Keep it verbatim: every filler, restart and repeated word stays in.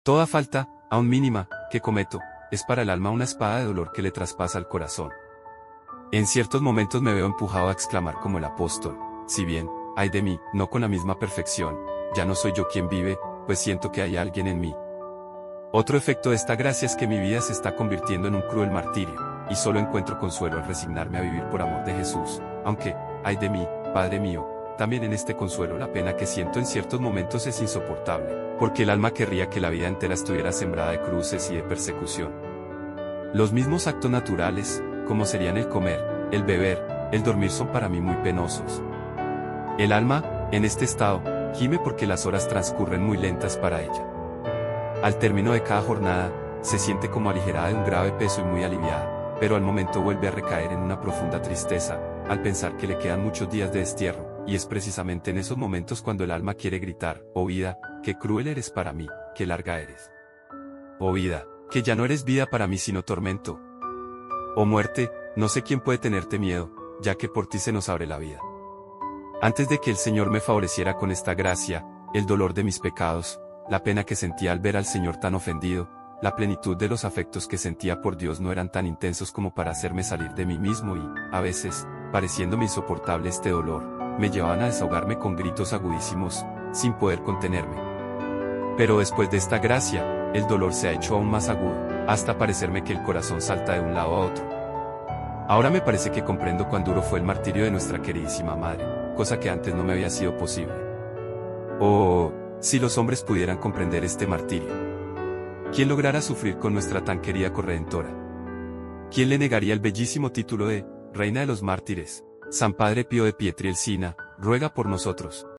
Toda falta, aun mínima, que cometo, es para el alma una espada de dolor que le traspasa el corazón. En ciertos momentos me veo empujado a exclamar como el apóstol, si bien, ay de mí, no con la misma perfección, ya no soy yo quien vive, pues siento que hay alguien en mí. Otro efecto de esta gracia es que mi vida se está convirtiendo en un cruel martirio, y solo encuentro consuelo al resignarme a vivir por amor de Jesús, aunque, ay de mí, Padre mío, también en este consuelo la pena que siento en ciertos momentos es insoportable, porque el alma querría que la vida entera estuviera sembrada de cruces y de persecución. Los mismos actos naturales, como serían el comer, el beber, el dormir son para mí muy penosos. El alma, en este estado, gime porque las horas transcurren muy lentas para ella. Al término de cada jornada, se siente como aligerada de un grave peso y muy aliviada, pero al momento vuelve a recaer en una profunda tristeza, al pensar que le quedan muchos días de destierro, y es precisamente en esos momentos cuando el alma quiere gritar, oh vida, qué cruel eres para mí, qué larga eres. Oh vida, que ya no eres vida para mí sino tormento. Oh muerte, no sé quién puede tenerte miedo, ya que por ti se nos abre la vida. Antes de que el Señor me favoreciera con esta gracia, el dolor de mis pecados, la pena que sentía al ver al Señor tan ofendido, la plenitud de los afectos que sentía por Dios no eran tan intensos como para hacerme salir de mí mismo y, a veces, pareciéndome insoportable este dolor, me llevaban a desahogarme con gritos agudísimos, sin poder contenerme. Pero después de esta gracia, el dolor se ha hecho aún más agudo, hasta parecerme que el corazón salta de un lado a otro. Ahora me parece que comprendo cuán duro fue el martirio de nuestra queridísima madre, cosa que antes no me había sido posible. Oh, si los hombres pudieran comprender este martirio. ¿Quién lograra sufrir con nuestra tan querida corredentora? ¿Quién le negaría el bellísimo título de Reina de los Mártires? San Padre Pío de Pietrelcina, ruega por nosotros.